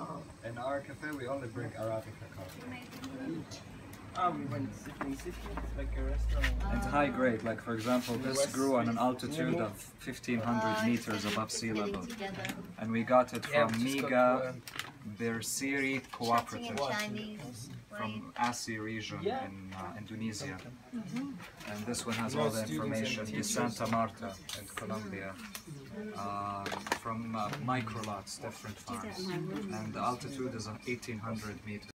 In our cafe, we only bring Arabica coffee. We went like a restaurant. And high grade, like for example, this grew on an altitude of 1,500 meters above sea level. And we got it from Miga Bersiri Cooperative from ASI region in Indonesia. And this one has all the information. Is Santa Marta in Colombia. From microlots, different farms. And the altitude is on 1,800 meters.